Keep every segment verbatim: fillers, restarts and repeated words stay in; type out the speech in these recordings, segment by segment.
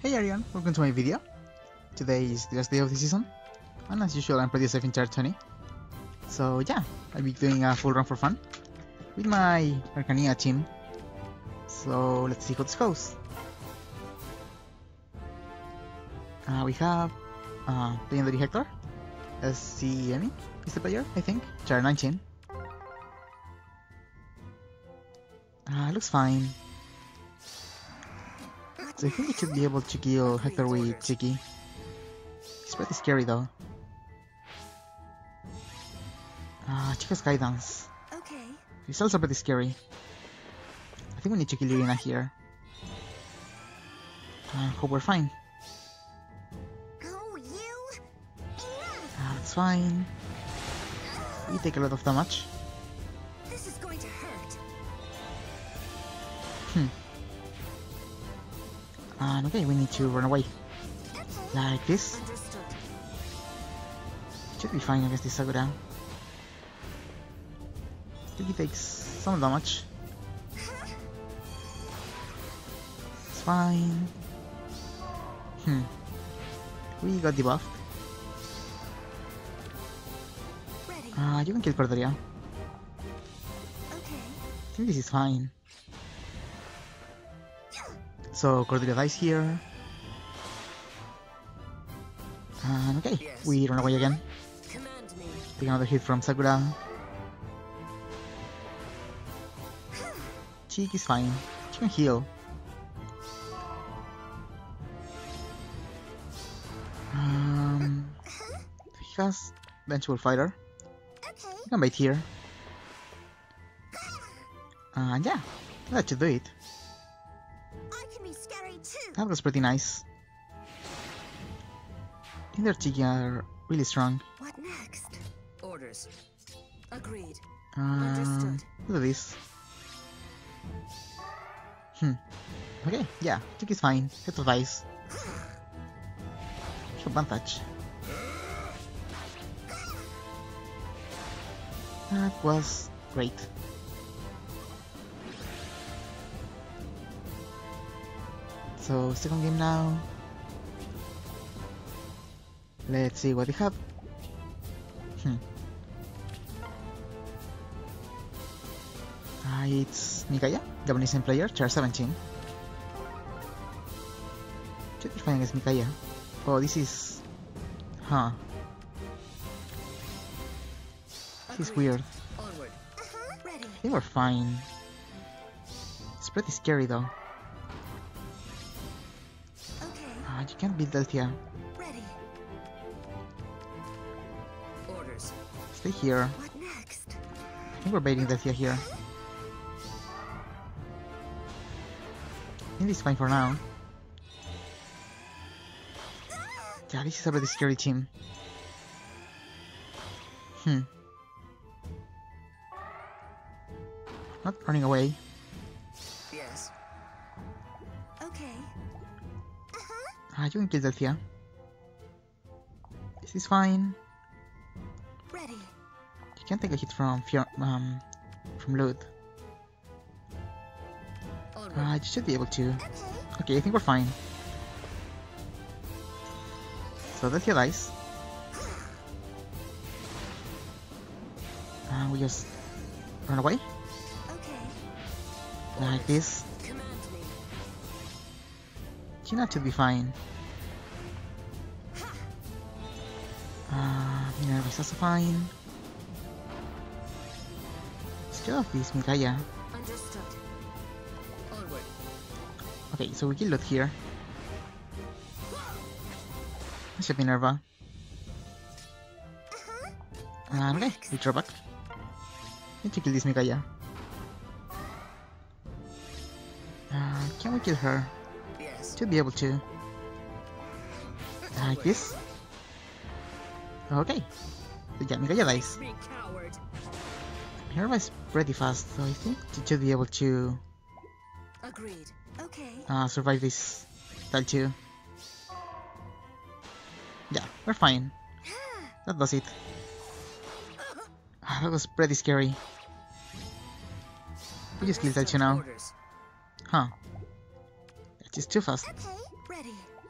Hey everyone, welcome to my video. Today is the last day of the season, and as usual I'm pretty safe in tier twenty. So yeah, I'll be doing a full run for fun with my Arcania team. So let's see how this goes. Uh, we have uh, Legendary Hector, S C M E is the player, I think, tier nineteen. Uh, looks fine. So I think we should be able to kill Hector with Chiki. He's pretty scary though. Ah, uh, Chica's Guidance. Okay. He's also pretty scary. I think we need to kill Irina here. I uh, hope we're fine. Oh, you! Ah, that's fine. We take a lot of damage. This is going to hurt. Hmm. And okay, we need to run away. Like this. Understood. Should be fine against this Sakura. I think he takes some damage. It's fine. Hmm. We got debuffed. Ready. Ah, uh, you can kill Cordelia. Okay. I think this is fine. So Cordelia dies here. And okay, Yes. we run away again. Command me. Take another hit from Sakura. Cheek is fine. She can heal. Um, he has Vengeful Fighter. Okay. You can bait here. And yeah, that should do it. I can be scary too. That was pretty nice. I think their Chiki are really strong. What next? Orders. Agreed. Um, Understood. look at this. Hmm. Okay, yeah, Chiki's fine. Hit of dice. Show advantage. That was great. So, second game now. Let's see what we have. Hmm. Uh, it's Mikaya, Japanese player, tier seventeen. Should be fine against Mikaya. Oh, this is... Huh. This is weird. Onward. Uh-huh. Ready. They were fine. It's pretty scary though. Okay. Ah, you can't beat Deltia. Ready. Orders. Stay here. What next? I think we're baiting Deltia here. I think it's fine for now. Yeah, this is a pretty scary team. Hmm. Not running away. Yes. Okay. Uh-huh. Ah, you can kill Delphia. This is fine. Ready. You can take a hit from Fior um from Loot. Onward. Ah, you should be able to. Okay. Okay, I think we're fine. So Delphia dies. And we just run away Okay. like this. Command me. Gina should be fine. Uh, Minerva is also fine. Let's kill off this Mikaya. Understood. Onward. Okay, so we kill Loot here. Let's get Minerva. Uh-huh. And okay, we draw back. Need to kill this Mikaya. Uh, can we kill her? Yes. Should be able to. Like this. Okay. So yeah, Mikaya dies. Me coward. Minerva is pretty fast, so I think she should be able to Agreed. Okay. uh, survive this style too. Yeah, we're fine. That was it. Ah, that was pretty scary. We just killed Delcio now. Orders. Huh. It is too fast. Okay. Ready.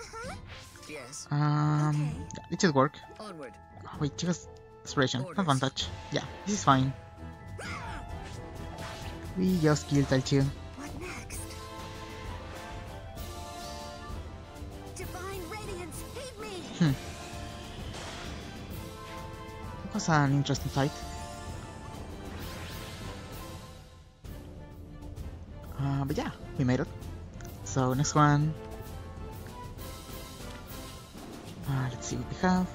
Yes. Um, Okay. yeah, it should work. Onward. Oh, wait, just inspiration, Orders. advantage. Yeah, this is fine. We just killed L two. What next? Divine radiance, heed me. Hmm. It was an interesting fight. Uh, but yeah, we made it. So next one. Uh, let's see what we have.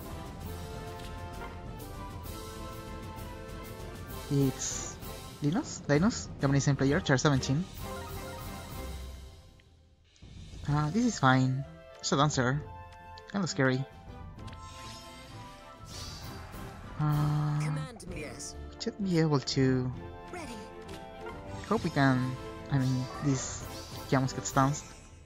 It's Linus, Linus, Japanese player, tier seventeen. Uh, this is fine. It's a dancer. Kinda scary. Uh, Command me. Yes. should be able to. Ready. Hope we can. I mean, this he almost gets stunned.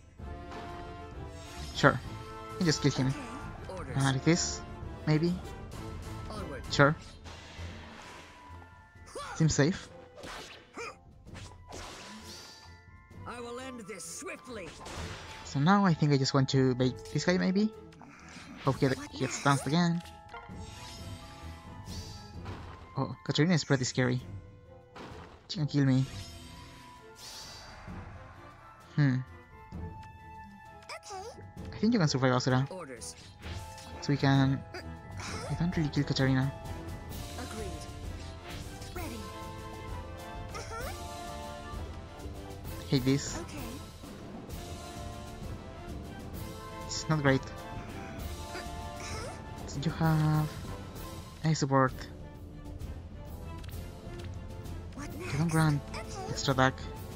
Sure, we just kill him. Okay. Orders. Uh, like this, maybe. Onward. Sure. Seems safe. I will end this swiftly. So now I think I just want to bait this guy, maybe. Hope he he gets stunned again. Oh, Katarina is pretty scary. She can kill me. Hmm. Okay. I think you can survive Asura, Orders. so we can. I don't really kill Katarina. Agreed. Ready. Uh-huh. Hate this. Okay. It's not great. So you have I support. What You next? don't grant Okay. extra attack.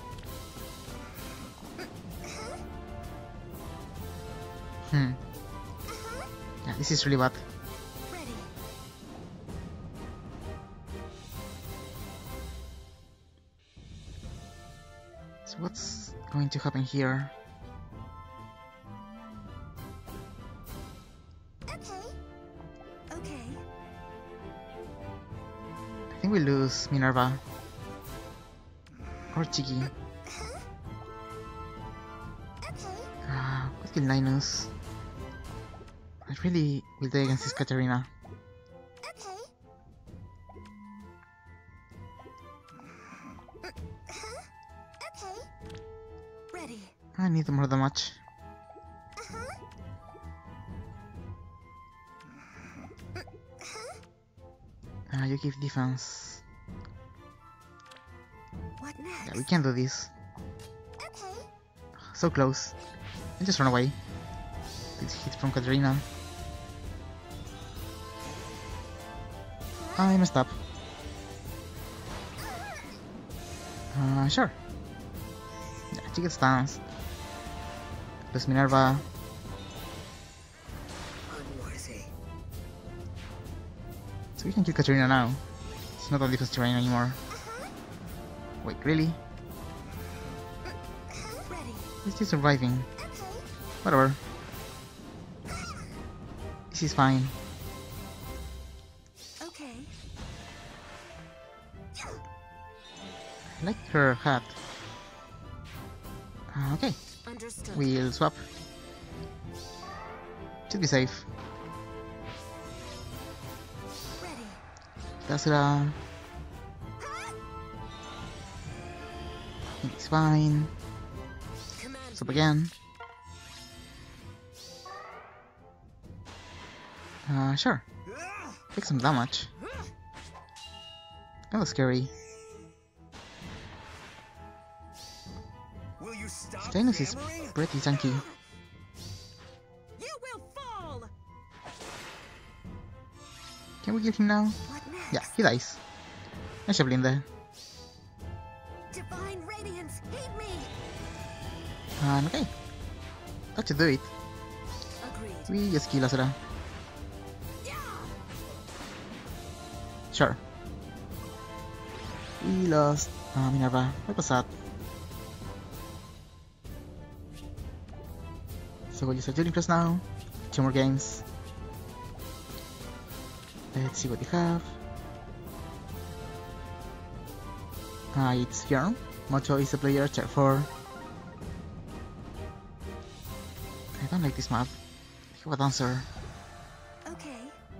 Hmm. Uh-huh. Yeah, this is really bad. Ready. So what's going to happen here? Okay. Okay. I think we lose Minerva or Chiki. Uh-huh. Okay. Ah, uh, kill Linus. I really will die against this Katarina. Okay. Uh-huh. Okay. Ready. I need more damage. Uh-huh. Ah, you give defense. What next? Yeah, we can do this. Okay. So close. And just run away. This hit from Katarina. I messed up. Uh, sure. Yeah, she gets danced. Plus Minerva. Unworthy. So we can kill Katarina now. It's not a defense terrain anymore. Wait, really? Ready. Is she surviving? Okay. Whatever. This is fine. Okay. I like her hat. Uh, okay, Understood. we'll swap. Should be safe. Ready. Dasura. It's fine. Command Swap me. again. Uh, sure. Take some damage. Kinda scary. Will you stop Linus is hammering? pretty chunky. You will fall. Can we kill him now? What next? Yeah, he dies. Nice job, Linda. Divine radiance, heed me. And okay. That should do it. Agreed. We just kill Asura. Yeah. Sure. We lost uh, Minerva. That was sad. So we'll use our dueling class now. Two more games. Let's see what we have. Ah, it's Bjorn. Mocho is a player, tier four. I don't like this map. I have a dancer. Okay.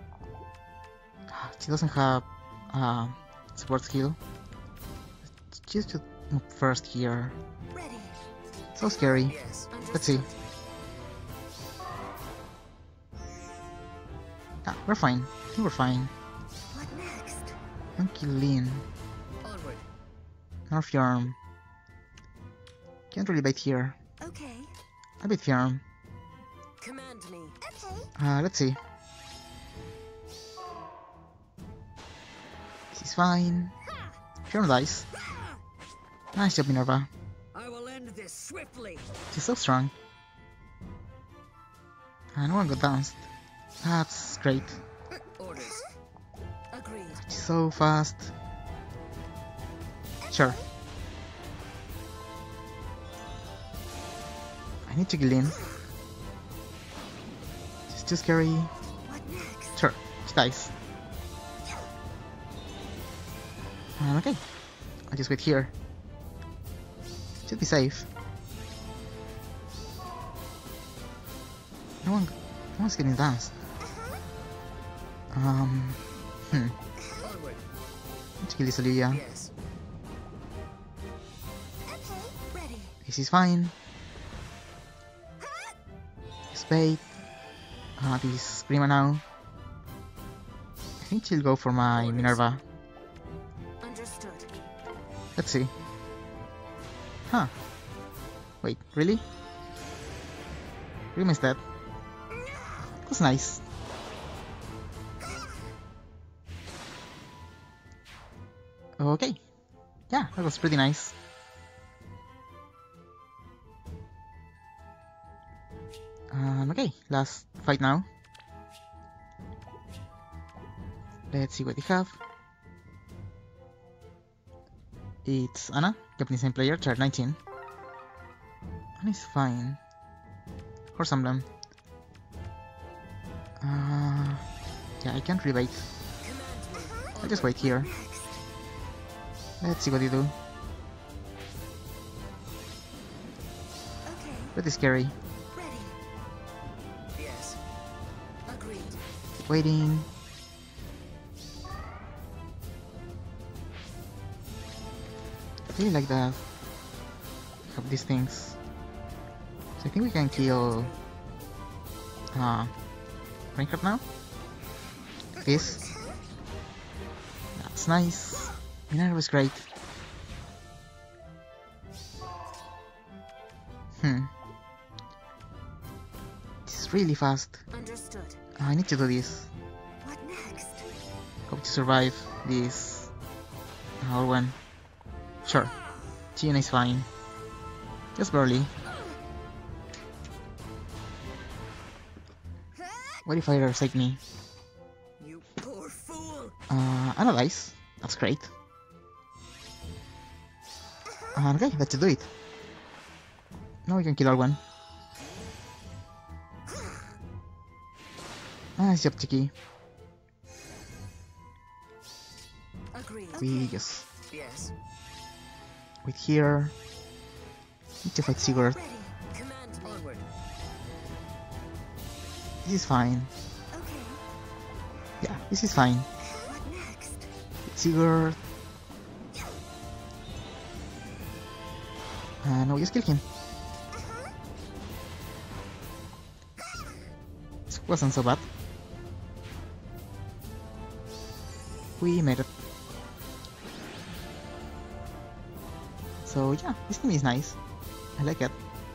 She doesn't have uh, support skill. She should move first here. Ready. So scary. Yes. Let's see. Ah, we're fine. I think we're fine. What next? Don't kill Lin. Onward. Nerf your arm. Can't really bait here. Okay. I bait your arm. Command me. Okay. Uh, let's see. This is fine. Firm dice. Nice job, Minerva. I will end this swiftly. She's so strong. And no one got danced. That's great. Orders. Agreed. She's so fast. Sure. I need to kill in. She's too scary. What next? Sure, she dies. Um, okay. I'll just wait here. Should be safe. No one, no one's getting danced. Um, hmm. Onward. Let's kill this Olivia. Yes. Okay. Ready. This is fine. Spade. Uh, this Prima now. I think she'll go for my Minerva. Understood. Let's see. Huh. Wait, really? Prima is dead. That's nice. Okay. Yeah, that was pretty nice. Um, okay, last fight now. Let's see what we have. It's Anna, Japanese name player, chart nineteen. Anna is fine. Horse Emblem. Uh, yeah, I can't really wait. I'll just wait here. Let's see what you do. Okay. Pretty scary. Ready. Yes. Agreed. Waiting. I really like that. Have these things. So I think we can kill uh Reinhardt now. This. That's nice. Minerva was great. Hmm. This is really fast. Understood. I need to do this. What next? Hope to survive this. Or when. Sure. Gina is fine. Just barely. What if I forsake me? You poor fool. Uh, analyze. That's great. Uh, okay, that should do it. Now we can kill Arwen. Nice job, Chiki. Agreed. We just Yes. wait here. Need to fight Sigurd. Ready. Command me. Onward. This is fine. Okay. Yeah, this is fine. What next? Sigurd. Uh, no, just kill him. This wasn't so bad. We made it. So yeah, this team is nice. I like it.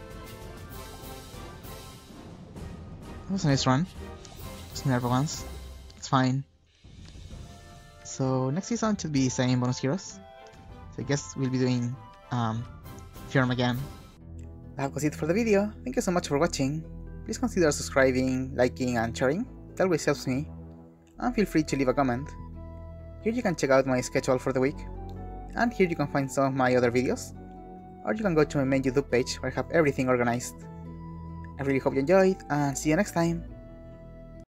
That was a nice run. Just Minerva once. It's fine. So next season should be same bonus heroes. So I guess we'll be doing um Firm again. That was it for the video. Thank you so much for watching. Please consider subscribing, liking and sharing. That always helps me. And feel free to leave a comment. Here you can check out my schedule for the week. And here you can find some of my other videos. Or you can go to my main YouTube page where I have everything organized. I really hope you enjoyed and see you next time.